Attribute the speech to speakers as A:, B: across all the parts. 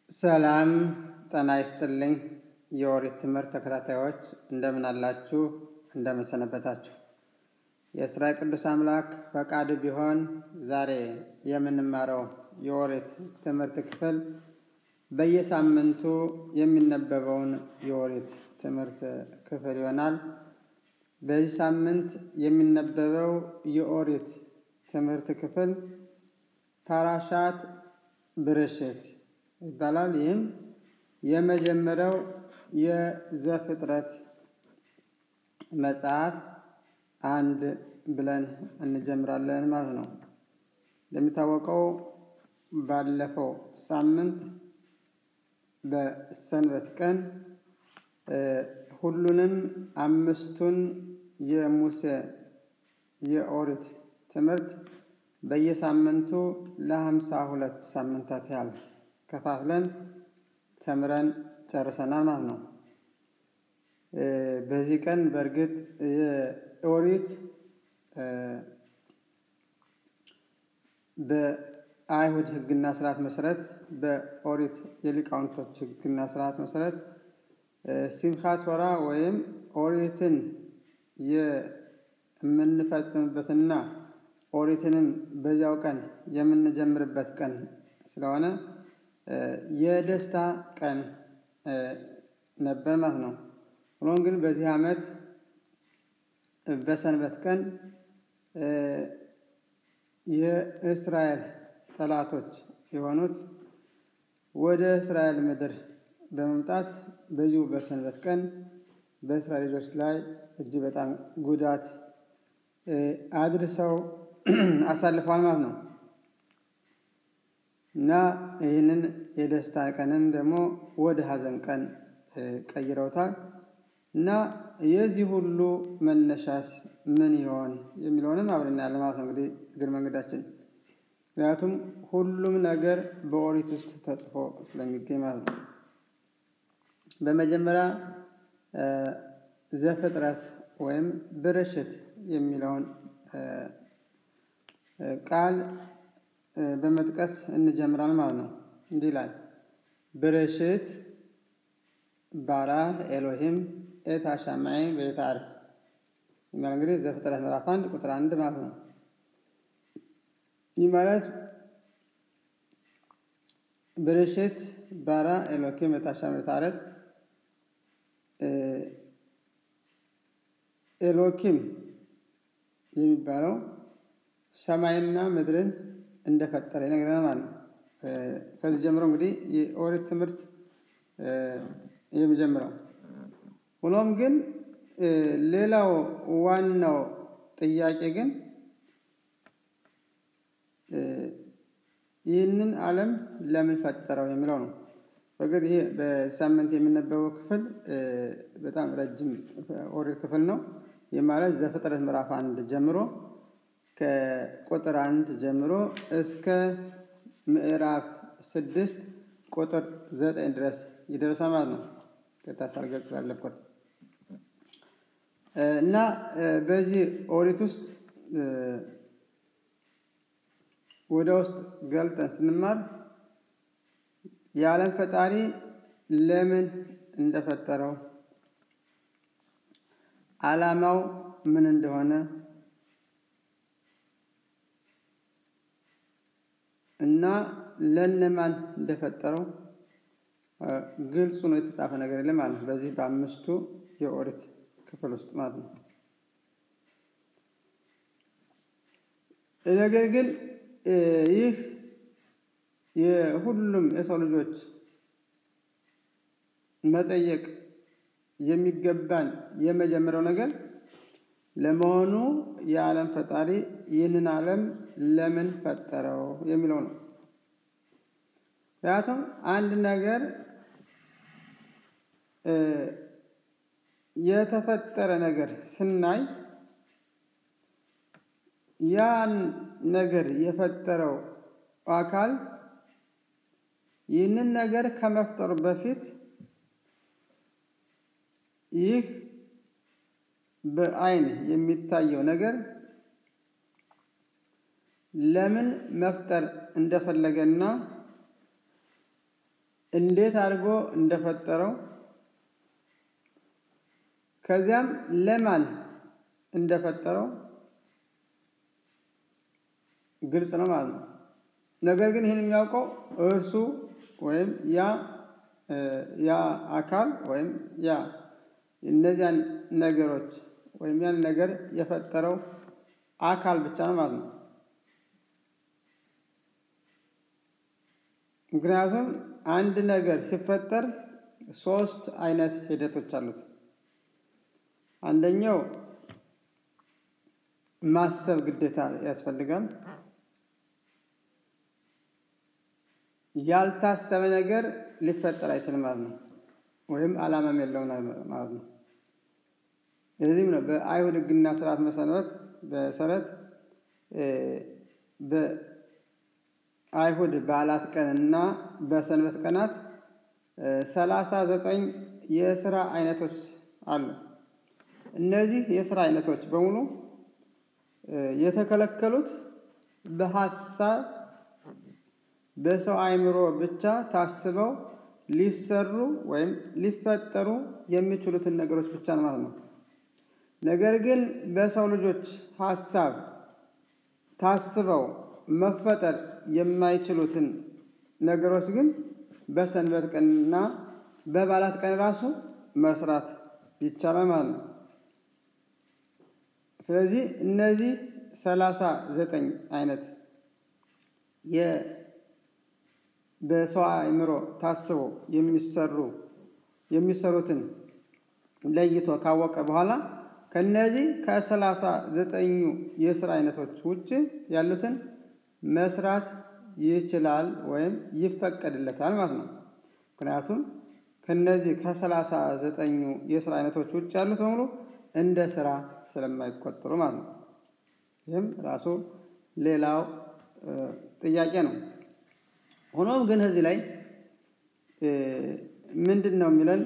A: ሰላም ጤና ይስጥልኝ የኦሪት ትምህርት ተከታታዮች እንደምን አላችሁ እንደምን ሰነበታችሁ የእስራኤል ቅዱስ አምላክ ፈቃዱ ቢሆን ዛሬ የምንማረው የኦሪት ትምህርት ክፍል በየሳምንቱ የሚነበበውን የኦሪት ትምህርት ክፍል ይሆናል። በዚህ ሳምንት የሚነበበው የኦሪት ትምህርት ክፍል ፓራሻት ብርሽት ይባላል። ይህም የመጀመሪያው የዘፍጥረት መጽሐፍ አንድ ብለን እንጀምራለን ማለት ነው። እንደሚታወቀው ባለፈው ሳምንት በሰንበት ቀን ሁሉንም አምስቱን የሙሴ የኦሪት ትምህርት በየሳምንቱ ለ52 ሳምንታት ያህል ከፋፍለን ተምረን ጨርሰናል ማለት ነው። በዚህ ቀን በእርግጥ የኦሪት በአይሁድ ሕግና ስርዓት መሰረት በኦሪት የሊቃውንቶች ሕግና ስርዓት መሰረት ሲምኻት ቶራ ወይም ኦሪትን የምንፈጽምበትና ኦሪትንም በዚያው ቀን የምንጀምርበት ቀን ስለሆነ የደስታ ቀን ነበር ማለት ነው። ሆኖም ግን በዚህ ዓመት በሰንበት ቀን የእስራኤል ጠላቶች የሆኑት ወደ እስራኤል ምድር በመምጣት በዚሁ በሰንበት ቀን በእስራኤል ልጆች ላይ እጅግ በጣም ጉዳት አድርሰው አሳልፈዋል ማለት ነው። እና ይህንን የደስታ ቀንን ደግሞ ወደ ሐዘን ቀን ቀይረውታል። እና የዚህ ሁሉ መነሻስ ምን ይሆን የሚለውንም አብረን እናያለን ማለት ነው። እንግዲህ እግር መንገዳችን ምክንያቱም ሁሉም ነገር በኦሪት ውስጥ ተጽፎ ስለሚገኝ ማለት ነው። በመጀመሪያ ዘፍጥረት ወይም ብርሽት የሚለውን ቃል በመጥቀስ እንጀምራለን ማለት ነው። እንዲህ ይላል ብርሽት ባራ ኤሎሂም ኤት ሃሻማይም ወኤት አርጽ ይላል። እንግዲህ ዘፍጥረት ምዕራፍ 1 ቁጥር 1 ማለት ነው። ይህ ማለት ብርሽት ባራ ኤሎሂም ኤት ሃሻማይም ወኤት አርጽ ኤሎሂም የሚባለው ሰማይና ምድርን እንደፈጠረ ይነግረናል ማለት ነው። ከዚህ ጀምሮ እንግዲህ የኦሪት ትምህርት የመጀመሪያው ሆኖም ግን ሌላው ዋናው ጥያቄ ግን ይህንን ዓለም ለምን ፈጠረው የሚለው ነው። በግድ ይሄ በሳምንት የሚነበበው ክፍል በጣም ረጅም ኦሪት ክፍል ነው። የማለት ዘፍጥረት ምዕራፍ 1 ጀምሮ ከቁጥር 1 ጀምሮ እስከ ምዕራፍ 6 ቁጥር 9 ድረስ ይደርሳል ማለት ነው። ከታሳል ገልጽ ስላለበት እና በዚህ ኦሪት ውስጥ ወደ ውስጥ ገልጠን ስንማር የዓለም ፈጣሪ ለምን እንደፈጠረው ዓላማው ምን እንደሆነ እና ለነማን እንደፈጠረው ግልጽ ነው የተጻፈ ነገር የለም ማለት ነው። በዚህ በአምስቱ የኦሪት ክፍል ውስጥ ማለት ነው። ነገር ግን ይህ የሁሉም የሰው ልጆች መጠየቅ የሚገባን የመጀመሪያው ነገር ለመሆኑ የዓለም ፈጣሪ ይህንን ዓለም ለምን ፈጠረው የሚለው ነው። ምክንያቱም አንድ ነገር የተፈጠረ ነገር ስናይ ያን ነገር የፈጠረው አካል ይህንን ነገር ከመፍጠሩ በፊት ይህ በአይን የሚታየው ነገር ለምን መፍጠር እንደፈለገና እንዴት አድርጎ እንደፈጠረው ከዚያም ለማን እንደፈጠረው ግልጽ ነው ማለት ነው። ነገር ግን ይሄን የሚያውቀው እርሱ ወይም ያ አካል ወይም ያ እነዚያን ነገሮች ወይም ያን ነገር የፈጠረው አካል ብቻ ነው ማለት ነው። ምክንያቱም አንድ ነገር ሲፈጠር 3 አይነት ሂደቶች አሉት። አንደኛው ማሰብ ግዴታ ያስፈልጋል። ያልታሰበ ነገር ሊፈጠር አይችልም ማለት ነው፣ ወይም ዓላማም የለውም ማለት ነው። ለዚህም ነው በአይሁድ ሕግና ሥርዓት መሰረት በአይሁድ በዓላት ቀንና በሰንበት ቀናት 39 የሥራ አይነቶች አሉ። እነዚህ የሥራ አይነቶች በሙሉ የተከለከሉት በሐሳብ በሰው አእምሮ ብቻ ታስበው ሊሰሩ ወይም ሊፈጠሩ የሚችሉትን ነገሮች ብቻ ነው ማለት ነው። ነገር ግን በሰው ልጆች ሐሳብ ታስበው መፈጠር የማይችሉትን ነገሮች ግን በሰንበት ቀንና በበዓላት ቀን ራሱ መስራት ይቻላል ማለት ነው። ስለዚህ እነዚህ 39 አይነት በሰው አእምሮ ታስበው የሚሰሩትን ለይቶ ካወቀ በኋላ ከነዚህ ከ39ኙ የሥራ አይነቶች ውጪ ያሉትን መስራት ይችላል ወይም ይፈቀድለታል ማለት ነው። ምክንያቱም ከነዚህ ከ39ኙ የሥራ አይነቶች ውጪ ያሉት በሙሉ እንደ ሥራ ስለማይቆጠሩ ማለት ነው። ይህም ራሱ ሌላው ጥያቄ ነው። ሆኖም ግን እዚህ ላይ ምንድነው የሚለን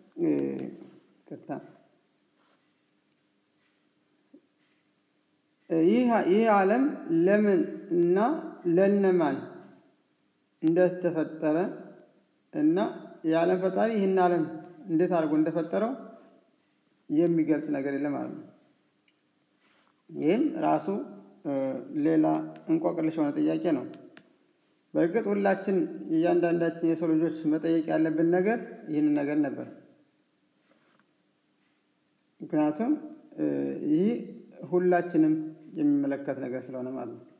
A: ይህ ዓለም ለምን እና ለነማን እንደተፈጠረ እና የዓለም ፈጣሪ ይህን ዓለም እንዴት አድርጎ እንደፈጠረው የሚገልጽ ነገር የለም ማለት ነው። ይህም ራሱ ሌላ እንቆቅልሽ የሆነ ጥያቄ ነው። በእርግጥ ሁላችን እያንዳንዳችን የሰው ልጆች መጠየቅ ያለብን ነገር ይህንን ነገር ነበር። ምክንያቱም ይህ ሁላችንም የሚመለከት ነገር ስለሆነ ማለት ነው።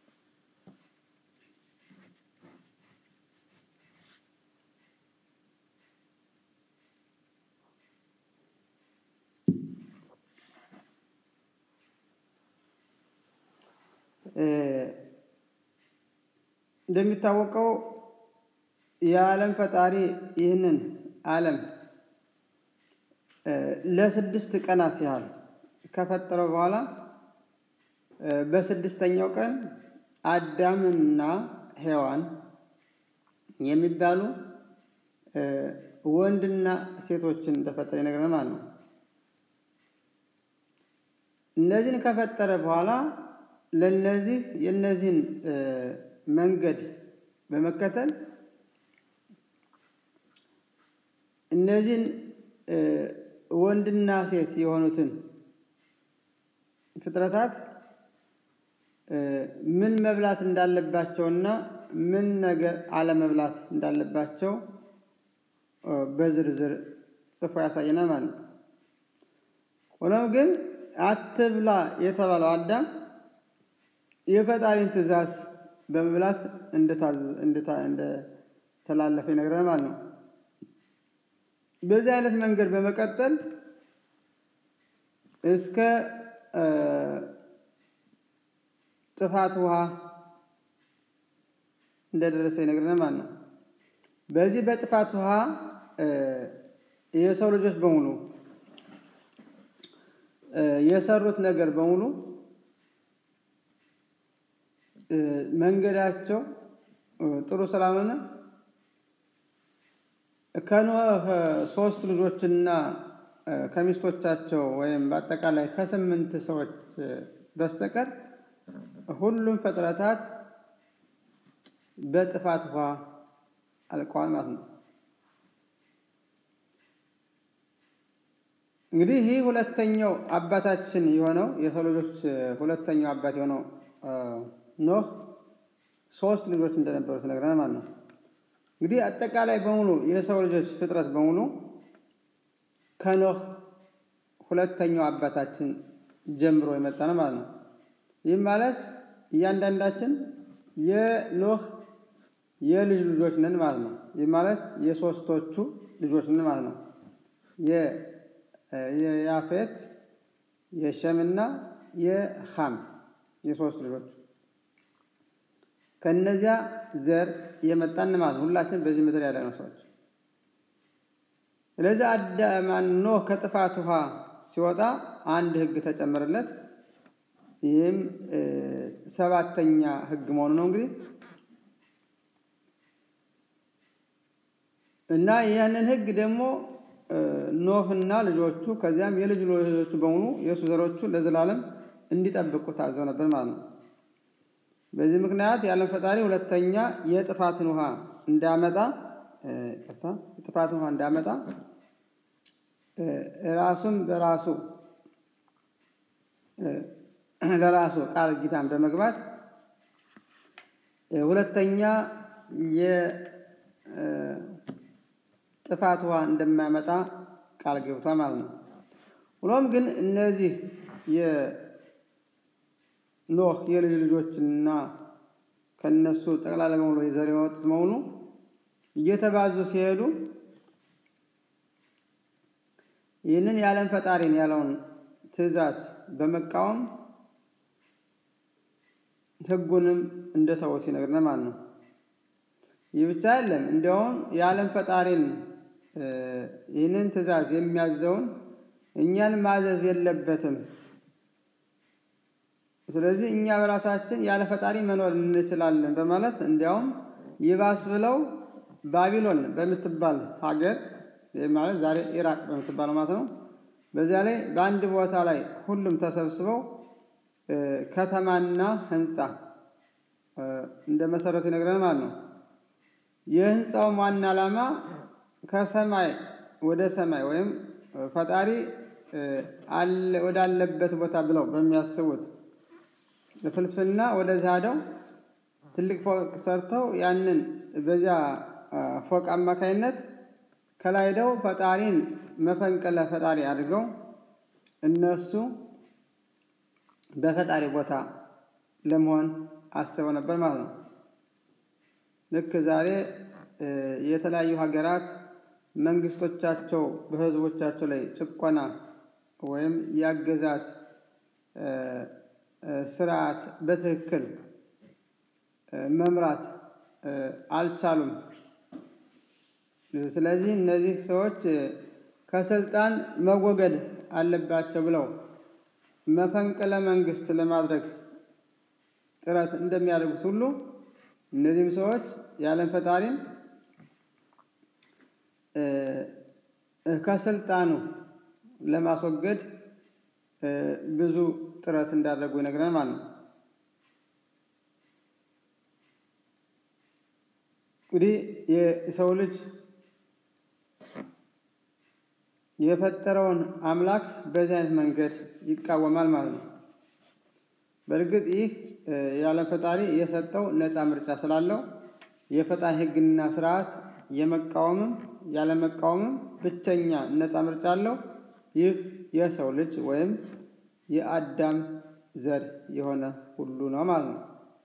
A: እንደሚታወቀው የዓለም ፈጣሪ ይህንን ዓለም ለ6 ቀናት ያህል ከፈጠረው በኋላ በ6ኛው ቀን አዳምና ሔዋን የሚባሉ ወንድና ሴቶችን እንደፈጠረ ይነግረናል ማለት ነው። እነዚህን ከፈጠረ በኋላ ለነዚህ የነዚህን መንገድ በመከተል እነዚህን ወንድና ሴት የሆኑትን ፍጥረታት ምን መብላት እንዳለባቸውና ምን ነገር አለመብላት እንዳለባቸው በዝርዝር ጽፎ ያሳየናል ማለት ነው። ሆኖም ግን አትብላ የተባለው አዳም የፈጣሪን ትእዛዝ በመብላት እንደተላለፈ ይነግረናል ማለት ነው። በዚህ አይነት መንገድ በመቀጠል እስከ ጥፋት ውሃ እንደደረሰ ይነግረናል ማለት ነው። በዚህ በጥፋት ውሃ የሰው ልጆች በሙሉ የሰሩት ነገር በሙሉ መንገዳቸው ጥሩ ስላልሆነ ከኖህ 3 ልጆችና ከሚስቶቻቸው ወይም በአጠቃላይ ከ8 ሰዎች በስተቀር ሁሉም ፍጥረታት በጥፋት ውሃ አልቀዋል ማለት ነው። እንግዲህ ይህ ሁለተኛው አባታችን የሆነው የሰው ልጆች ሁለተኛው አባት የሆነው ኖህ 3 ልጆች እንደነበሩት ነግረናል ማለት ነው። እንግዲህ አጠቃላይ በሙሉ የሰው ልጆች ፍጥረት በሙሉ ከኖህ ሁለተኛው አባታችን ጀምሮ የመጣ ነው ማለት ነው። ይህ ማለት እያንዳንዳችን የኖህ የልጅ ልጆች ነን ማለት ነው። ይህ ማለት የሶስቶቹ ልጆች ነን ማለት ነው። የያፌት የሸምና የኻም የሶስት ልጆች ከነዚያ ዘር የመጣን ማለት ነው። ሁላችን በዚህ ምድር ያለነው ሰዎች። ስለዚህ አዳም ኖህ ከጥፋት ውሃ ሲወጣ አንድ ህግ ተጨመረለት። ይህም 7ኛ ህግ መሆኑ ነው እንግዲህ እና ያንን ህግ ደግሞ ኖህና ልጆቹ ከዚያም የልጅ ልጆቹ በሙሉ የሱ ዘሮቹ ለዘላለም እንዲጠብቁ ታዘው ነበር ማለት ነው። በዚህ ምክንያት ያለም ፈጣሪ ሁለተኛ የጥፋትን ውሃ እንዳመጣ ራሱም በራሱ ለራሱ ቃል ኪዳን በመግባት ሁለተኛ የጥፋት ውሃ እንደማያመጣ ቃል ገብቷል ማለት ነው። ሆኖም ግን እነዚህ የኖህ የልጅ ልጆችና ከነሱ ጠቅላላ በሙሉ የዘር የወጡት መሆኑ እየተባዙ ሲሄዱ ይህንን የዓለም ፈጣሪን ያለውን ትእዛዝ በመቃወም ህጉንም እንደተወው ሲነግረን ማለት ነው። ይህ ብቻ አይደለም፣ እንዲያውም የዓለም ፈጣሪን ይህንን ትእዛዝ የሚያዘውን እኛን ማዘዝ የለበትም። ስለዚህ እኛ በራሳችን ያለ ፈጣሪ መኖር እንችላለን በማለት እንዲያውም ይባስ ብለው ባቢሎን በምትባል ሀገር ማለት ዛሬ ኢራቅ በምትባለው ማለት ነው። በዚያ ላይ በአንድ ቦታ ላይ ሁሉም ተሰብስበው ከተማና ህንጻ እንደመሰረቱ ይነግረናል ማለት ነው። የህንጻው ዋና ዓላማ ከሰማይ ወደ ሰማይ ወይም ፈጣሪ ወዳለበት ቦታ ብለው በሚያስቡት ፍልስፍና ወደዚያ ሄደው ትልቅ ፎቅ ሰርተው ያንን በዚያ ፎቅ አማካይነት ከላይ ሄደው ፈጣሪን መፈንቅለ ፈጣሪ አድርገው እነሱ በፈጣሪ ቦታ ለመሆን አስበው ነበር ማለት ነው። ልክ ዛሬ የተለያዩ ሀገራት መንግስቶቻቸው በህዝቦቻቸው ላይ ጭቆና ወይም ያገዛዝ ስርዓት በትክክል መምራት አልቻሉም። ስለዚህ እነዚህ ሰዎች ከስልጣን መወገድ አለባቸው ብለው መፈንቅለ መንግስት ለማድረግ ጥረት እንደሚያደርጉት ሁሉ እነዚህም ሰዎች የዓለም ፈጣሪን ከስልጣኑ ለማስወገድ ብዙ ጥረት እንዳደረጉ ይነግረናል ማለት ነው። እንግዲህ የሰው ልጅ የፈጠረውን አምላክ በዚህ አይነት መንገድ ይቃወማል ማለት ነው። በእርግጥ ይህ የዓለም ፈጣሪ የሰጠው ነፃ ምርጫ ስላለው የፈጣሪ ህግና ስርዓት የመቃወምም ያለመቃወምም ብቸኛ ነፃ ምርጫ አለው። ይህ የሰው ልጅ ወይም የአዳም ዘር የሆነ ሁሉ ነው ማለት ነው።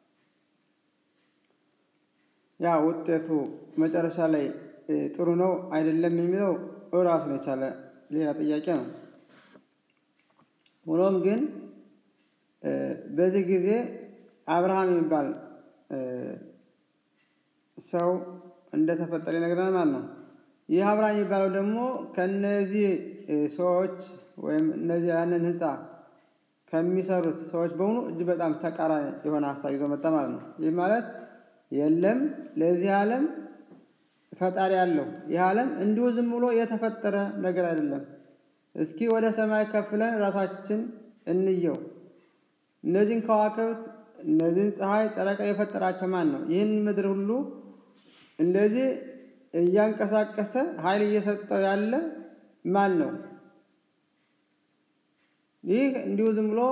A: ያ ውጤቱ መጨረሻ ላይ ጥሩ ነው አይደለም የሚለው ራሱን የቻለ ሌላ ጥያቄ ነው። ሆኖም ግን በዚህ ጊዜ አብርሃም የሚባል ሰው እንደተፈጠረ ይነግረናል ማለት ነው። ይህ አብርሃም የሚባለው ደግሞ ከነዚህ ሰዎች ወይም እነዚህ ያንን ህንጻ ከሚሰሩት ሰዎች በሙሉ እጅግ በጣም ተቃራኒ የሆነ ሐሳብ ይዞ መጣ ማለት ነው። ይህ ማለት የለም ለዚህ ዓለም ፈጣሪ ያለው ይህ ዓለም እንዲሁ ዝም ብሎ የተፈጠረ ነገር አይደለም። እስኪ ወደ ሰማይ ከፍለን ራሳችን እንየው። እነዚህን ከዋክብት እነዚህን ፀሐይ ጨረቃ የፈጠራቸው ማን ነው? ይህን ምድር ሁሉ እንደዚህ እያንቀሳቀሰ ኃይል እየሰጠው ያለ ማን ነው? ይህ እንዲሁ ዝም ብሎ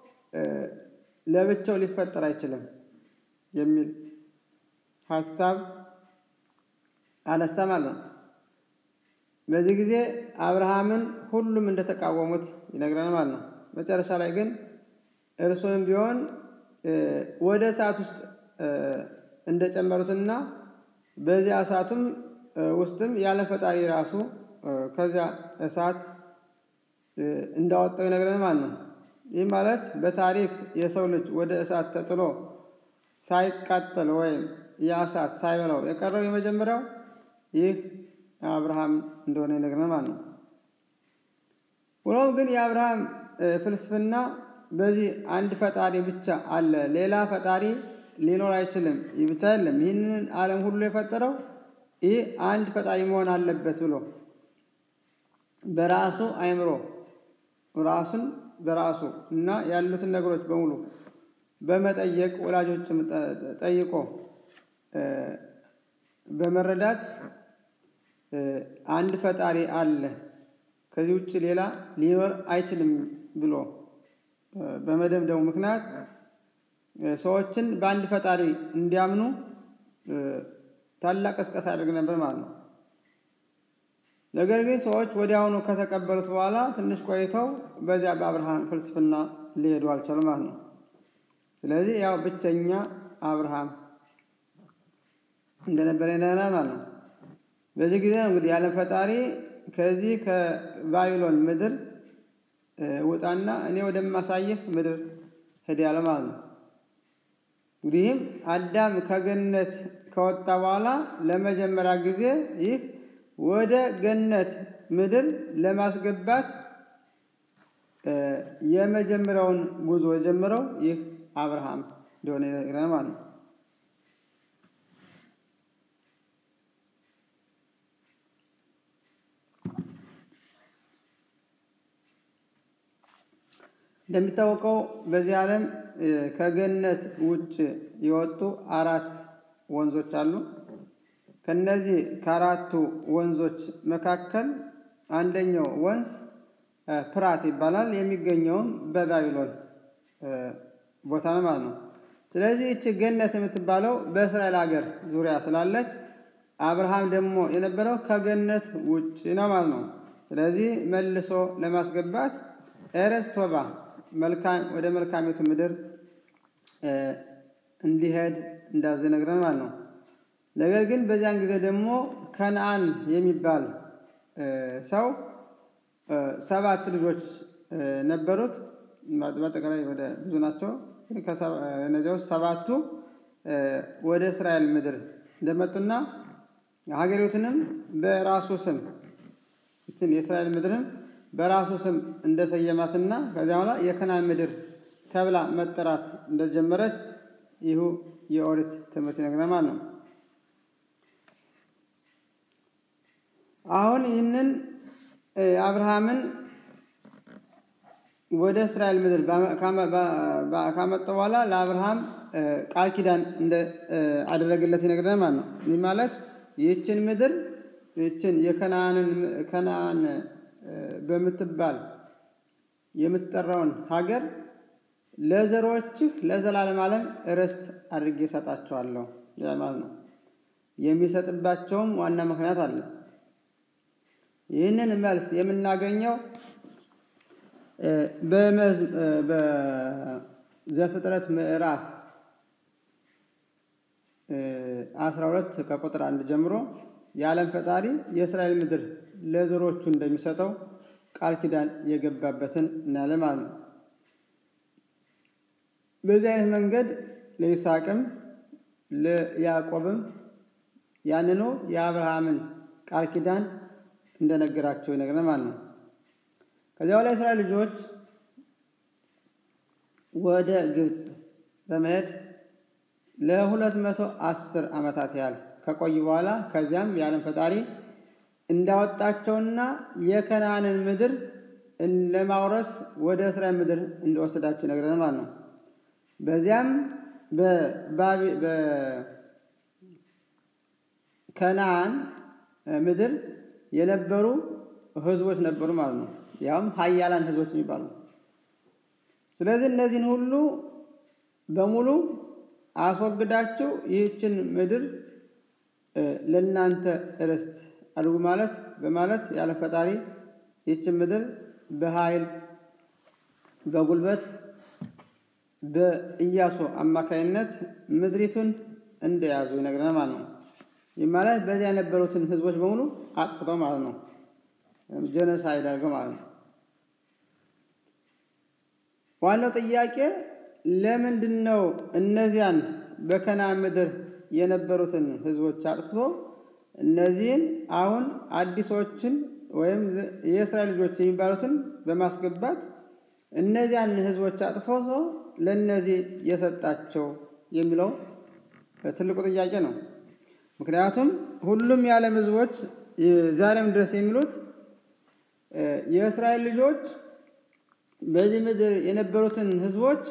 A: ለብቻው ሊፈጠር አይችልም የሚል ሐሳብ አነሳ ማለት ነው። በዚህ ጊዜ አብርሃምን ሁሉም እንደተቃወሙት ይነግረናል ማለት ነው። መጨረሻ ላይ ግን እርሱንም ቢሆን ወደ እሳት ውስጥ እንደጨመሩትና በዚያ እሳቱም ውስጥም ያለ ፈጣሪ ራሱ ከዚያ እሳት እንዳወጣው ይነግረናል ማለት ነው። ይህ ማለት በታሪክ የሰው ልጅ ወደ እሳት ተጥሎ ሳይቃጠል ወይም ያ እሳት ሳይበላው የቀረው የመጀመሪያው ይህ አብርሃም እንደሆነ ይነግረናል ማለት ነው። ሆኖም ግን የአብርሃም ፍልስፍና በዚህ አንድ ፈጣሪ ብቻ አለ፣ ሌላ ፈጣሪ ሊኖር አይችልም፣ ይህ ብቻ አይደለም፣ ይህንን ዓለም ሁሉ የፈጠረው ይህ አንድ ፈጣሪ መሆን አለበት ብሎ በራሱ አእምሮ ራሱን በራሱ እና ያሉትን ነገሮች በሙሉ በመጠየቅ ወላጆችም ጠይቆ በመረዳት አንድ ፈጣሪ አለ ከዚህ ውጭ ሌላ ሊኖር አይችልም ብሎ በመደምደሙ ምክንያት ሰዎችን በአንድ ፈጣሪ እንዲያምኑ ታላቅ ቅስቀሳ ያደርግ ነበር ማለት ነው። ነገር ግን ሰዎች ወዲያውኑ ከተቀበሉት በኋላ ትንሽ ቆይተው በዚያ በአብርሃም ፍልስፍና ሊሄዱ አልቻሉም ማለት ነው። ስለዚህ ያው ብቸኛ አብርሃም እንደነበረ ይነግረናል ማለት ነው። በዚህ ጊዜ ነው እንግዲህ የዓለም ፈጣሪ ከዚህ ከባቢሎን ምድር ውጣና እኔ ወደማሳይህ ምድር ሄድ ያለ ማለት ነው። እንግዲህም አዳም ከገነት ከወጣ በኋላ ለመጀመሪያ ጊዜ ይህ ወደ ገነት ምድር ለማስገባት የመጀመሪያውን ጉዞ የጀመረው ይህ አብርሃም እንደሆነ ይነግረናል ማለት ነው። እንደሚታወቀው በዚህ ዓለም ከገነት ውጭ የወጡ 4 ወንዞች አሉ። ከነዚህ ከአራቱ ወንዞች መካከል አንደኛው ወንዝ ፍራት ይባላል። የሚገኘውም በባቢሎን ቦታ ነው ማለት ነው። ስለዚህ እቺ ገነት የምትባለው በእስራኤል ሀገር ዙሪያ ስላለች አብርሃም ደግሞ የነበረው ከገነት ውጭ ነው ማለት ነው። ስለዚህ መልሶ ለማስገባት ኤረስቶባ ወደ መልካሚቱ ምድር እንዲሄድ እንዳዘነግረን ማለት ነው። ነገር ግን በዚያን ጊዜ ደግሞ ከነዓን የሚባል ሰው 7 ልጆች ነበሩት። በአጠቃላይ ወደ ብዙ ናቸው። ከነዚያው 7ቱ ወደ እስራኤል ምድር እንደመጡና ሀገሪቱንም በራሱ ስም እቺን የእስራኤል ምድርን በራሱ ስም እንደሰየማትና ከዚያ በኋላ የከነዓን ምድር ተብላ መጠራት እንደጀመረች ይሁ የኦሪት ትምህርት ይነግረናል ማለት ነው። አሁን ይህንን አብርሃምን ወደ እስራኤል ምድር ካመጣው በኋላ ለአብርሃም ቃል ኪዳን እንደ አደረገለት ይነግረናል ማለት ነው። ይህ ማለት ይህችን ምድር ይህችን ከነዓን በምትባል የምትጠራውን ሀገር ለዘሮችህ ለዘላለም ዓለም ርስት አድርጌ እሰጣቸዋለሁ ይላል ማለት ነው። የሚሰጥባቸውም ዋና ምክንያት አለ። ይህንን መልስ የምናገኘው በዘፍጥረት ምዕራፍ 12 ከቁጥር 1 ጀምሮ የዓለም ፈጣሪ የእስራኤል ምድር ለዘሮቹ እንደሚሰጠው ቃል ኪዳን የገባበትን እናያለን ማለት ነው። በዚህ አይነት መንገድ ለይስሐቅም ለያዕቆብም ያንኑ የአብርሃምን ቃል ኪዳን እንደነገራቸው ይነግረናል ማለት ነው። ከዚያ በኋላ የእስራኤል ልጆች ወደ ግብጽ በመሄድ ለ210 ዓመታት ያህል ከቆዩ በኋላ ከዚያም የዓለም ፈጣሪ እንዳወጣቸውና የከነዓንን ምድር ለማውረስ ወደ እስራኤል ምድር እንደወሰዳቸው ይነግረናል ማለት ነው። በዚያም በከነዓን ምድር የነበሩ ህዝቦች ነበሩ ማለት ነው። ያውም ኃያላን ህዝቦች የሚባሉ ስለዚህ እነዚህን ሁሉ በሙሉ አስወግዳችሁ ይህችን ምድር ለእናንተ ርስት አድርጉ በማለት ያለ ፈጣሪ ይህችን ምድር በኃይል በጉልበት በኢያሱ አማካይነት ምድሪቱን እንደያዙ ይነግረናል ማለት ነው። ይህ ማለት በዚያ የነበሩትን ህዝቦች በሙሉ አጥፍተው ማለት ነው። ጄኖሳይድ አድርገው ማለት ነው። ዋናው ጥያቄ ለምንድነው እነዚያን በከነዓን ምድር የነበሩትን ህዝቦች አጥፍቶ እነዚህን አሁን አዲሶችን ወይም የእስራኤል ልጆች የሚባሉትን በማስገባት እነዚያን ህዝቦች አጥፍቶ ለነዚህ የሰጣቸው የሚለው ትልቁ ጥያቄ ነው። ምክንያቱም ሁሉም የዓለም ህዝቦች ዛሬም ድረስ የሚሉት የእስራኤል ልጆች በዚህ ምድር የነበሩትን ህዝቦች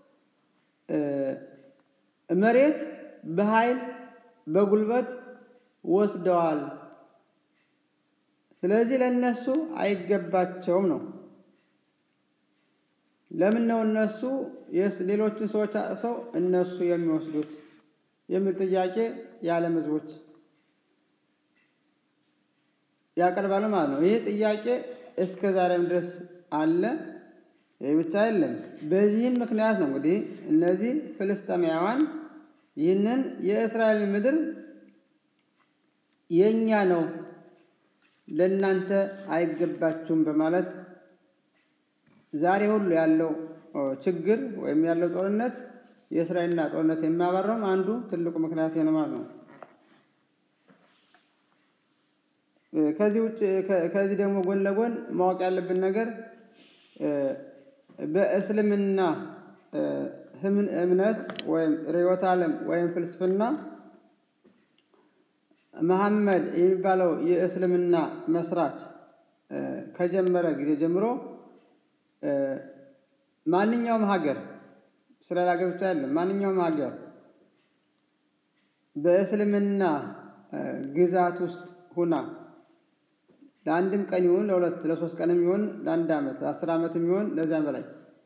A: መሬት በኃይል በጉልበት ወስደዋል፣ ስለዚህ ለነሱ አይገባቸውም ነው። ለምን ነው እነሱ ሌሎችን ሰዎች አጥፈው እነሱ የሚወስዱት የሚል ጥያቄ የዓለም ህዝቦች ያቀርባሉ ማለት ነው። ይህ ጥያቄ እስከ ዛሬም ድረስ አለ። ይህ ብቻ አይደለም። በዚህም ምክንያት ነው እንግዲህ እነዚህ ፍልስጤማውያን ይህንን የእስራኤል ምድር የኛ ነው ለእናንተ አይገባችሁም በማለት ዛሬ ሁሉ ያለው ችግር ወይም ያለው ጦርነት የእስራኤልና ጦርነት የሚያባራው አንዱ ትልቁ ምክንያት ነው ማለት ነው። ከዚህ ደግሞ ጎን ለጎን ማወቅ ያለብን ነገር በእስልምና እምነት ወይም ርዕዮተ ዓለም ወይም ፍልስፍና መሐመድ የሚባለው የእስልምና መስራች ከጀመረ ጊዜ ጀምሮ ማንኛውም ሀገር እስራኤል ሀገር ብቻ አይደለም፣ ማንኛውም ሀገር በእስልምና ግዛት ውስጥ ሆና ለአንድም ቀን ይሁን ለሁለት ለሶስት ቀንም ይሁን ለአንድ ዓመት 10 ዓመትም ይሁን ለዚያም በላይ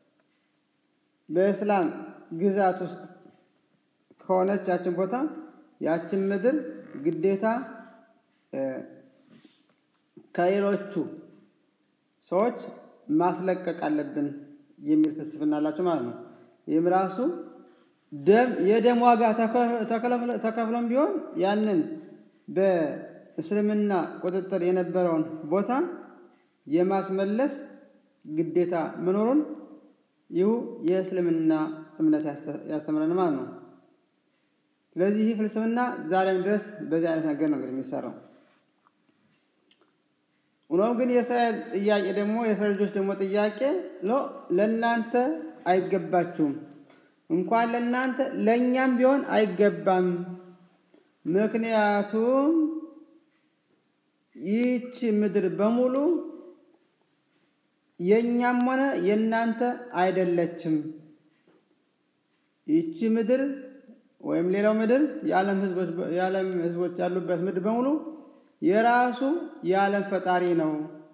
A: በእስላም ግዛት ውስጥ ከሆነች ያችን ምድር ግዴታ ከሌሎቹ ሰዎች ማስለቀቅ አለብን የሚል ፍልስፍና አላቸው ማለት ነው። ይህም ራሱ የደም ዋጋ ተከፍሎም ቢሆን ያንን በእስልምና ቁጥጥር የነበረውን ቦታ የማስመለስ ግዴታ መኖሩን ይሁ የእስልምና እምነት ያስተምረን ማለት ነው። ስለዚህ ይህ ፍልስፍና ዛሬም ድረስ በዚህ አይነት ነገር ነው የሚሰራው። ሆኖም ግን የእስራኤል ጥያቄ ደግሞ የእስራኤል ልጆች ደግሞ ጥያቄ ለእናንተ አይገባችሁም፣ እንኳን ለእናንተ ለእኛም ቢሆን አይገባም። ምክንያቱም ይህች ምድር በሙሉ የኛም ሆነ የናንተ አይደለችም። ይህች ምድር ወይም ሌላው ምድር የዓለም ህዝቦች ያሉበት ምድር በሙሉ የራሱ የዓለም ፈጣሪ ነው።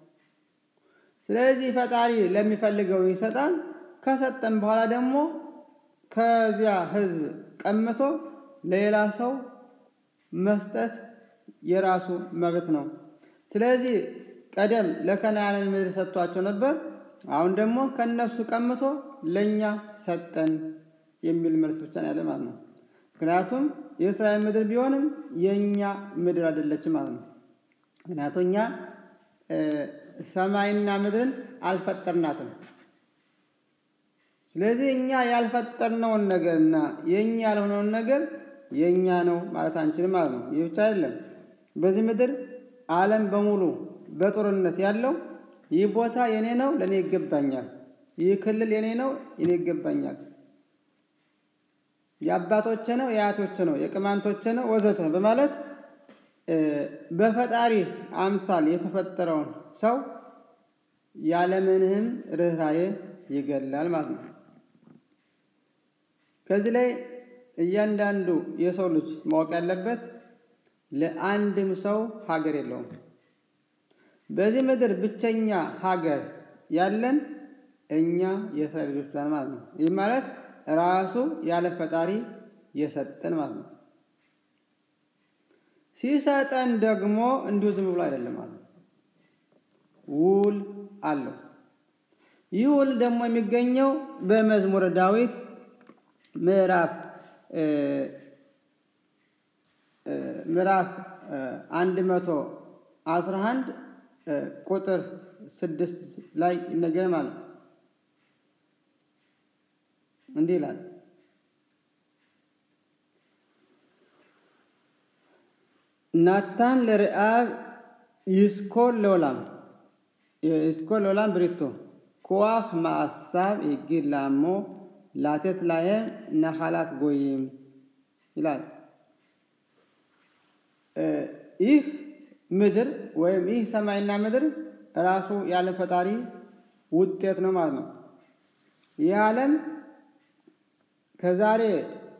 A: ስለዚህ ፈጣሪ ለሚፈልገው ይሰጣል። ከሰጠን በኋላ ደግሞ ከዚያ ህዝብ ቀምቶ ለሌላ ሰው መስጠት የራሱ መብት ነው። ስለዚህ ቀደም ለከነዓን ምድር ሰጥቷቸው ነበር፣ አሁን ደግሞ ከነሱ ቀምቶ ለኛ ሰጠን የሚል መልስ ብቻ ነው ያለ ማለት ነው። ምክንያቱም የእስራኤል ምድር ቢሆንም የኛ ምድር አይደለችም ማለት ነው። ምክንያቱም እኛ ሰማይና ምድርን አልፈጠርናትም። ስለዚህ እኛ ያልፈጠርነውን ነገርና የኛ ያልሆነውን ነገር የኛ ነው ማለት አንችልም ማለት ነው። ይህ ብቻ አይደለም። በዚህ ምድር ዓለም በሙሉ በጦርነት ያለው ይህ ቦታ የኔ ነው ለኔ ይገባኛል፣ ይህ ክልል የኔ ነው የኔ ይገባኛል፣ የአባቶቼ ነው የአያቶቼ ነው የቅማንቶቼ ነው ወዘተ በማለት በፈጣሪ አምሳል የተፈጠረውን ሰው ያለምንም ርህራሄ ይገላል ማለት ነው። ከዚህ ላይ እያንዳንዱ የሰው ልጅ ማወቅ ያለበት ለአንድም ሰው ሀገር የለውም። በዚህ ምድር ብቸኛ ሀገር ያለን እኛ የእስራኤል ልጆች ብለን ማለት ነው። ይህ ማለት ራሱ ያለ ፈጣሪ የሰጠን ማለት ነው። ሲሰጠን ደግሞ እንዲሁ ዝም ብሎ አይደለም ማለት ነው። ውል አለው። ይህ ውል ደግሞ የሚገኘው በመዝሙረ ዳዊት ምዕራፍ 111 ቁጥር 6 ላይ ይነገራል ማለት ነው። እንዲህ ይላል ናታን ለረአብ ይስኮል ለዓולם בריתו כוח מעשיו הגיד לעמו לתת להם נחלת גויים ይላል። ይህ ምድር ወይም ይህ ሰማይና ምድር ራሱ ያለ ፈጣሪ ውጤት ነው ማለት ነው። ይህ ዓለም ከዛሬ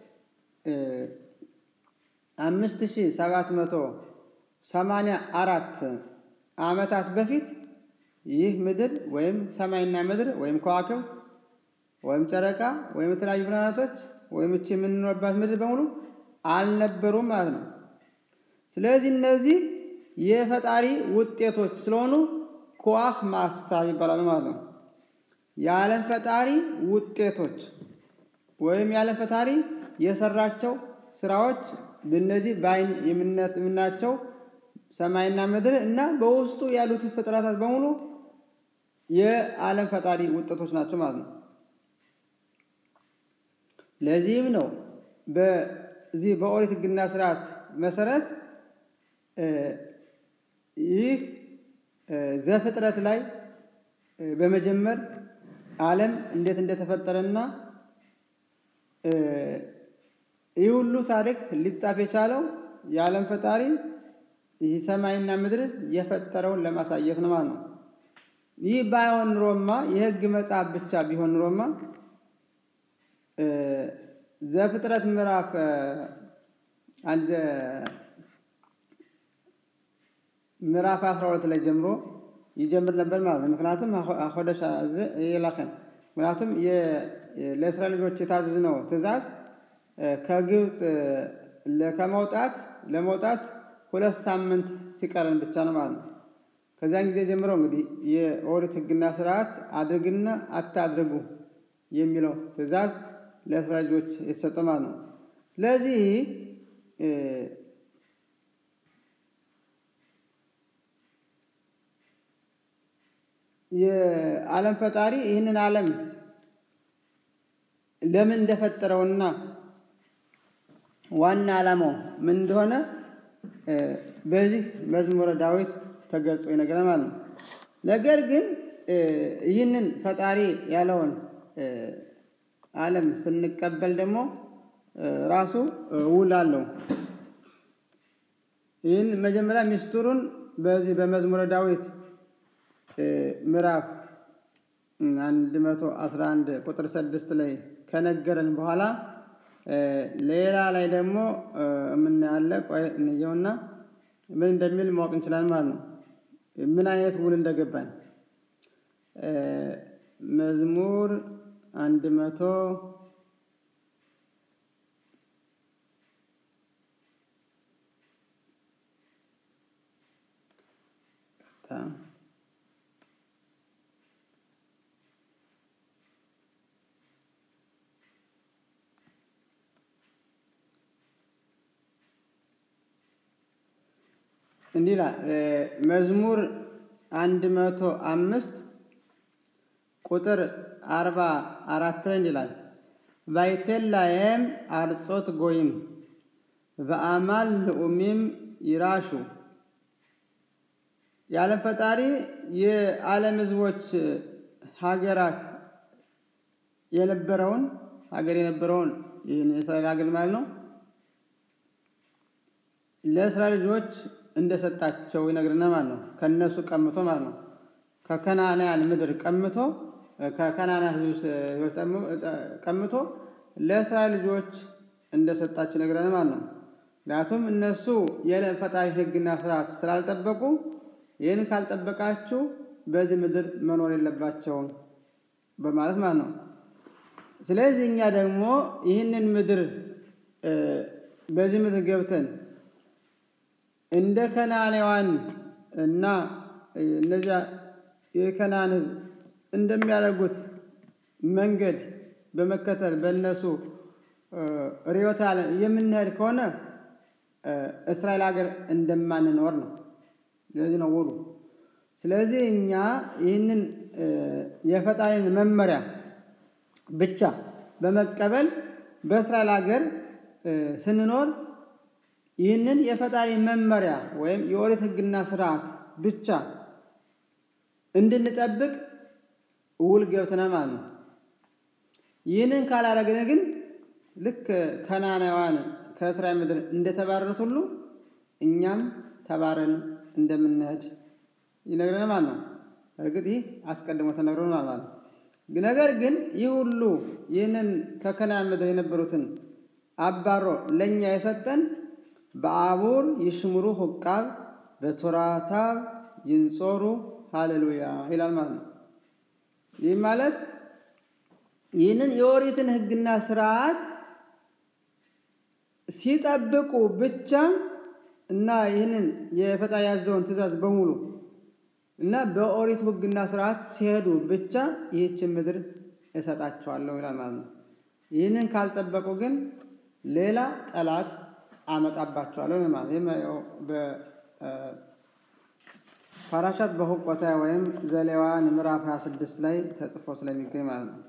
A: 5784 ዓመታት በፊት ይህ ምድር ወይም ሰማይና ምድር ወይም ከዋክብት ወይም ጨረቃ ወይም የተለያዩ ፕላኔቶች ወይም እቺ የምንኖርባት ምድር በሙሉ አልነበሩም ማለት ነው። ስለዚህ እነዚህ የፈጣሪ ውጤቶች ስለሆኑ ኮአህ ማሳብ ይባላሉ ማለት ነው። የዓለም ፈጣሪ ውጤቶች ወይም የዓለም ፈጣሪ የሰራቸው ስራዎች በእነዚህ በአይን የምናያቸው ሰማይና ምድር እና በውስጡ ያሉት ፍጥረታት በሙሉ የዓለም ፈጣሪ ውጤቶች ናቸው ማለት ነው። ለዚህም ነው በዚህ በኦሪት ሕግና ሥርዓት መሰረት ይህ ዘፍጥረት ላይ በመጀመር ዓለም እንዴት እንደተፈጠረና ይህ ሁሉ ታሪክ ሊጻፍ የቻለው የዓለም ፈጣሪ ይህ ሰማይና ምድር የፈጠረውን ለማሳየት ነው ማለት ነው። ይህ ባይሆን ኖሮማ የሕግ መጽሐፍ ብቻ ቢሆን ኖሮማ ዘፍጥረት ምዕራፍ ምዕራፍ 12 ላይ ጀምሮ ይጀምር ነበር ማለት ነው። ምክንያቱም አኾደሽ የላከን ምክንያቱም ለእስራኤል ልጆች የታዘዝነው ትእዛዝ ከግብጽ ለመውጣት 2 ሳምንት ሲቀረን ብቻ ነው ማለት ነው። ከዛን ጊዜ ጀምሮ እንግዲህ የኦሪት ሕግና ሥርዓት አድርግና አታድርጉ የሚለው ትእዛዝ ለእስራኤል ልጆች የተሰጠ ማለት ነው። ስለዚህ የዓለም ፈጣሪ ይህንን ዓለም ለምን እንደፈጠረውና ዋና ዓላማው ምን እንደሆነ በዚህ መዝሙረ ዳዊት ተገልጾ ይነገራል ማለት ነው። ነገር ግን ይህንን ፈጣሪ ያለውን ዓለም ስንቀበል ደግሞ ራሱ ውል አለው። ይህን መጀመሪያ ሚስጥሩን በዚህ በመዝሙረ ዳዊት ምዕራፍ 111 ቁጥር 6 ላይ ከነገረን በኋላ ሌላ ላይ ደግሞ ምን ያለ ቆይ እንየውና ምን እንደሚል ማወቅ እንችላለን ማለት ነው። ምን አይነት ውል እንደገባን መዝሙር 100 እንዲህ ይላል መዝሙር 105 ቁጥር 44 ላይ ይላል ባይቴላየም አርጾት ጎይም በአማል ለኡሚም ይራሹ የዓለም ፈጣሪ የዓለም ሕዝቦች ሀገር የነበረውን የእስራኤል ሀገር ማለት ነው ለእስራኤል ልጆች እንደሰጣቸው ይነግረናል ማለት ነው። ከነሱ ቀምቶ ማለት ነው። ከከናናን ምድር ቀምቶ ከከናና ሕዝብ ቀምቶ ለእስራኤል ልጆች እንደሰጣቸው ይነግረናል ማለት ነው። ምክንያቱም እነሱ የዓለም ፈጣሪ ሕግና ሥርዓት ስላልጠበቁ ይህን ካልጠበቃችሁ በዚህ ምድር መኖር የለባቸውም በማለት ማለት ነው። ስለዚህ እኛ ደግሞ ይህንን ምድር በዚህ ምድር ገብተን እንደ ከነዓናውያን እና እነዚያ የከነዓን ሕዝብ እንደሚያደርጉት መንገድ በመከተል በእነሱ ርዕዮተ ዓለም የምንሄድ ከሆነ እስራኤል ሀገር እንደማንኖር ነው። ስለዚህ ነው ውሉ። ስለዚህ እኛ ይህንን የፈጣሪን መመሪያ ብቻ በመቀበል በእስራኤል ሀገር ስንኖር ይህንን የፈጣሪ መመሪያ ወይም የኦሪት ሕግና ስርዓት ብቻ እንድንጠብቅ ውል ገብተናል ማለት ነው። ይህንን ካላደረግን ግን ልክ ከነዓናውያን ከእስራኤል ምድር እንደተባረሩት ሁሉ እኛም ተባረን እንደምንሄድ ይነግረናል ማለት ነው። እርግጥ ይህ አስቀድሞ ተነግሮናል ማለት ነው። ነገር ግን ይህ ሁሉ ይህንን ከከነዓን ምድር የነበሩትን አባሮ ለኛ የሰጠን በአቡር ይሽምሩ ሁቃብ በቶራታብ ይንጾሩ ሃሌሉያ ይላል ማለት ነው። ይህ ማለት ይህንን የኦሪትን ሕግና ስርዓት ሲጠብቁ ብቻ እና ይህንን የፈጣሪ ያዘውን ትእዛዝ በሙሉ እና በኦሪት ሕግና ስርዓት ሲሄዱ ብቻ ይህችን ምድር እሰጣቸዋለሁ ይላል ማለት ነው። ይህንን ካልጠበቁ ግን ሌላ ጠላት አመጣባቸዋለሁ ማለት ነው። በፓራሻት በሁቆታ ወይም ዘሌዋውያን ምዕራፍ 26 ላይ ተጽፎ ስለሚገኝ ማለት ነው።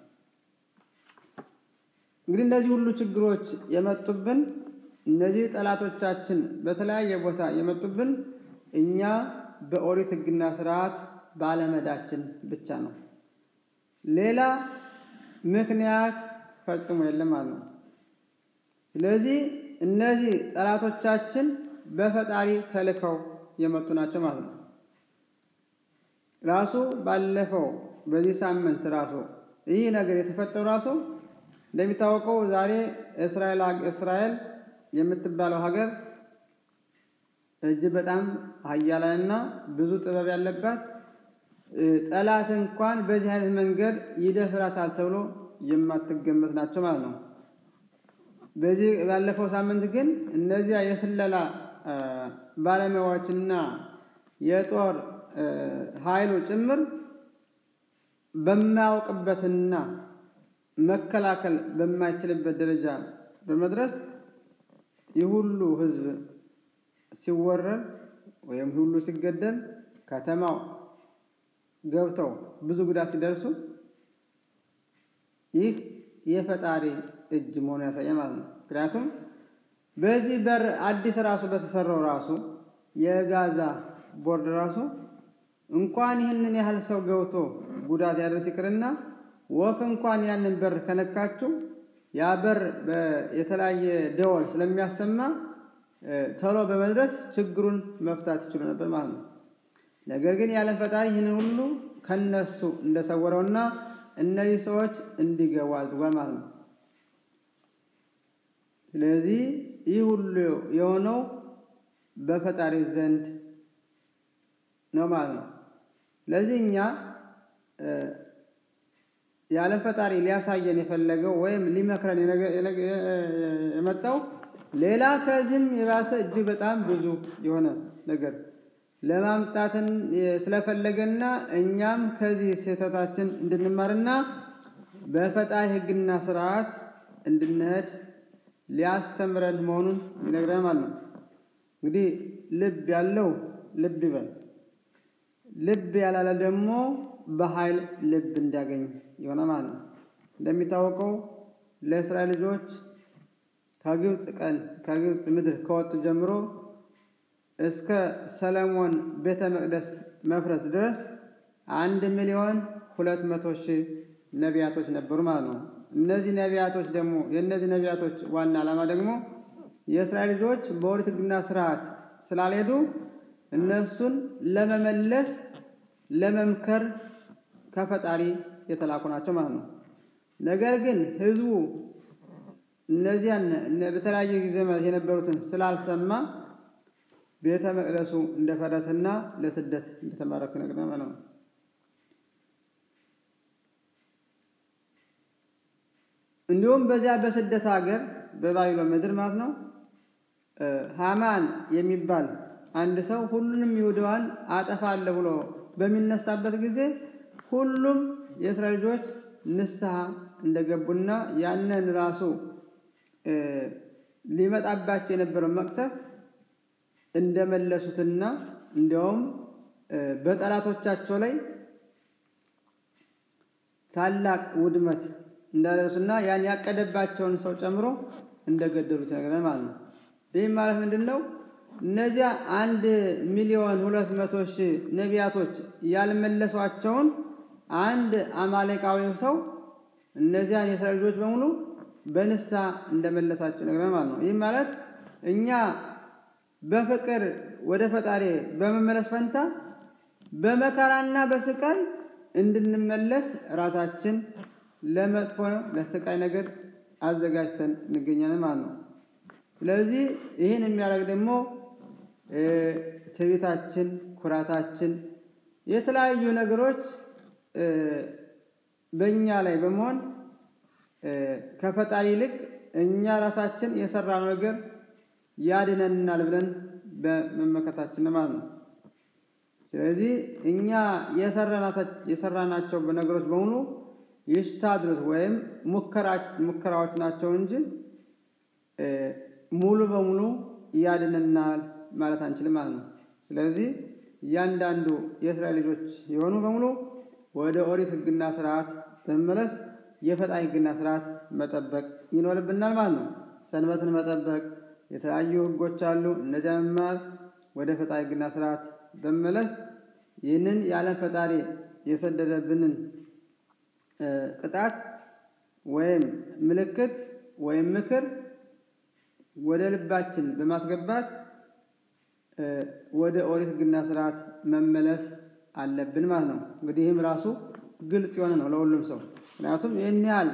A: እንግዲህ እነዚህ ሁሉ ችግሮች የመጡብን እነዚህ ጠላቶቻችን በተለያየ ቦታ የመጡብን እኛ በኦሪት ሕግና ስርዓት ባለመዳችን ብቻ ነው። ሌላ ምክንያት ፈጽሞ የለም ማለት ነው። ስለዚህ እነዚህ ጠላቶቻችን በፈጣሪ ተልከው የመጡ ናቸው ማለት ነው። ራሱ ባለፈው በዚህ ሳምንት ራሱ ይህ ነገር የተፈጠረው ራሱ እንደሚታወቀው ዛሬ እስራኤል የምትባለው ሀገር እጅግ በጣም ኃያላንና ብዙ ጥበብ ያለባት ጠላት እንኳን በዚህ አይነት መንገድ ይደፍራታል ተብሎ የማትገመት ናቸው ማለት ነው። በዚህ ባለፈው ሳምንት ግን እነዚያ የስለላ ባለሙያዎችና የጦር ኃይሉ ጭምር በማያውቅበትና መከላከል በማይችልበት ደረጃ በመድረስ የሁሉ ሕዝብ ሲወረር ወይም ሁሉ ሲገደል ከተማው ገብተው ብዙ ጉዳት ሲደርሱ ይህ የፈጣሪ እጅ መሆኑን ያሳያል ማለት ነው። ምክንያቱም በዚህ በር አዲስ ራሱ በተሰራው ራሱ የጋዛ ቦርድ ራሱ እንኳን ይህንን ያህል ሰው ገብቶ ጉዳት ያደርስ ይቅርና ወፍ እንኳን ያንን በር ከነካችሁ ያ በር የተለያየ ደወል ስለሚያሰማ ቶሎ በመድረስ ችግሩን መፍታት ይችሉ ነበር ማለት ነው። ነገር ግን ያለ ፈጣሪ ይህንን ሁሉ ከነሱ እንደሰወረውና እነዚህ ሰዎች እንዲገቡ አድርጓል ማለት ነው። ስለዚህ ይህ ሁሉ የሆነው በፈጣሪ ዘንድ ነው ማለት ነው። ለዚህ እኛ ያለ ፈጣሪ ሊያሳየን የፈለገው ወይም ሊመክረን የመጣው ሌላ ከዚህም የባሰ እጅግ በጣም ብዙ የሆነ ነገር ለማምጣትን ስለፈለገና እኛም ከዚህ ስህተታችን እንድንማርና በፈጣሪ ሕግና ስርዓት እንድንሄድ ሊያስተምረን መሆኑን ይነግረናል ማለት ነው። እንግዲህ ልብ ያለው ልብ ይበል፣ ልብ ያላለ ደግሞ በኃይል ልብ እንዲያገኝ ይሆናል ማለት ነው። እንደሚታወቀው ለእስራኤል ልጆች ከግብጽ ምድር ከወጡ ጀምሮ እስከ ሰለሞን ቤተ መቅደስ መፍረስ ድረስ 1,200,000 ነቢያቶች ነበሩ ማለት ነው። የእነዚህ ነቢያቶች ዋና ዓላማ ደግሞ የእስራኤል ልጆች በኦሪት ሕግና ስርዓት ስላልሄዱ እነሱን ለመመለስ ለመምከር ከፈጣሪ የተላኩ ናቸው ማለት ነው። ነገር ግን ሕዝቡ እነዚያን በተለያየ ጊዜ የነበሩትን ስላልሰማ ቤተ መቅደሱ እንደፈረሰና ለስደት እንደተማረኩ ነገር ማለት ነው። እንዲሁም በዚያ በስደት ሀገር በባቢሎን ምድር ማለት ነው ሃማን የሚባል አንድ ሰው ሁሉንም ይሁዳውያን አጠፋለሁ ብሎ በሚነሳበት ጊዜ ሁሉም የእስራኤል ልጆች ንስሐ እንደገቡና ያንን ራሱ ሊመጣባቸው የነበረው መቅሰፍት እንደመለሱትና እንደውም በጠላቶቻቸው ላይ ታላቅ ውድመት እንዳደረሱና ያን ያቀደባቸውን ሰው ጨምሮ እንደገደሉት ነገር ማለት ነው። ይህ ማለት ምንድነው? እነዚያ 1,200,000 ነቢያቶች ያልመለሷቸውን አንድ አማሌቃዊ ሰው እነዚያን የእስራኤል ልጆች በሙሉ በንስሐ እንደመለሳቸው ነገር ማለት ነው። ይህ ማለት እኛ በፍቅር ወደ ፈጣሪ በመመለስ ፈንታ በመከራና በስቃይ እንድንመለስ ራሳችን ለመጥፎ ለስቃይ ነገር አዘጋጅተን እንገኛለን ማለት ነው። ስለዚህ ይሄን የሚያደርግ ደግሞ ትዕቢታችን፣ ኩራታችን፣ የተለያዩ ነገሮች በእኛ ላይ በመሆን ከፈጣሪ ይልቅ እኛ ራሳችን የሰራነው ነገር ያድነናል ብለን በመመከታችን ማለት ነው። ስለዚህ እኛ የሰራናቸው ነገሮች በሙሉ ይስታድሩት ወይም ሙከራዎች ናቸው እንጂ ሙሉ በሙሉ ያድነናል ማለት አንችልም ማለት ነው። ስለዚህ እያንዳንዱ የእስራኤል ልጆች የሆኑ በሙሉ ወደ ኦሪት ሕግና ስርዓት በመመለስ የፈጣሪ ሕግና ስርዓት መጠበቅ ይኖርብናል ማለት ነው። ሰንበትን መጠበቅ፣ የተለያዩ ሕጎች አሉ፣ እነዚያ መማር፣ ወደ ፈጣሪ ሕግና ስርዓት በመመለስ ይህንን የዓለም ፈጣሪ የሰደደብንን ቅጣት ወይም ምልክት ወይም ምክር ወደ ልባችን በማስገባት ወደ ኦሪት ሕግና ስርዓት መመለስ አለብን ማለት ነው። እንግዲህ ይህም ራሱ ግልጽ የሆነ ነው ለሁሉም ሰው። ምክንያቱም ይህን ያህል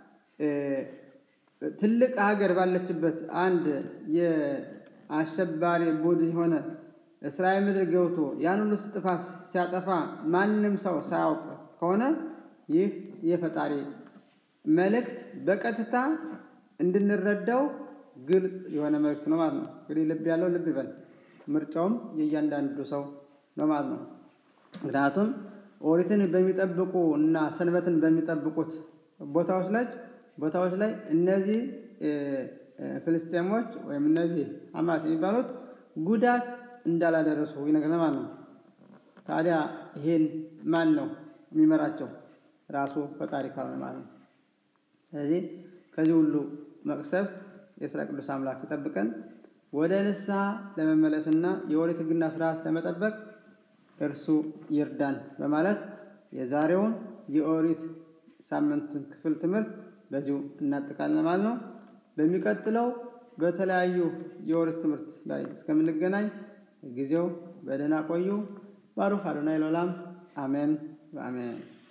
A: ትልቅ ሀገር ባለችበት አንድ የአሸባሪ ቡድን የሆነ እስራኤል ምድር ገብቶ ያን ሁሉ ጥፋት ሲያጠፋ ማንም ሰው ሳያውቅ ከሆነ ይህ የፈጣሪ መልእክት በቀጥታ እንድንረዳው ግልጽ የሆነ መልእክት ነው ማለት ነው። እንግዲህ ልብ ያለው ልብ ይበል። ምርጫውም የእያንዳንዱ ሰው ነው ማለት ነው። ምክንያቱም ኦሪትን በሚጠብቁ እና ሰንበትን በሚጠብቁት ቦታዎች ላይ እነዚህ ፍልስጤሞች ወይም እነዚህ ሐማስ የሚባሉት ጉዳት እንዳላደረሱ ይነግረናል ማለት ነው። ታዲያ ይሄን ማን ነው የሚመራቸው? ራሱ ፈጣሪ ካልሆነ ማለት ነው። ስለዚህ ከዚህ ሁሉ መቅሰፍት የእስራኤል ቅዱስ አምላክ ይጠብቀን። ወደ ንስሐ ለመመለስና የኦሪት ሕግና ስርዓት ለመጠበቅ እርሱ ይርዳን በማለት የዛሬውን የኦሪት ሳምንት ክፍል ትምህርት በዚሁ እናጠቃልለን ማለት ነው። በሚቀጥለው በተለያዩ የኦሪት ትምህርት ላይ እስከምንገናኝ ጊዜው በደህና ቆዩ። ባሩክ አዶናይ ለዓለም አሜን ወአሜን።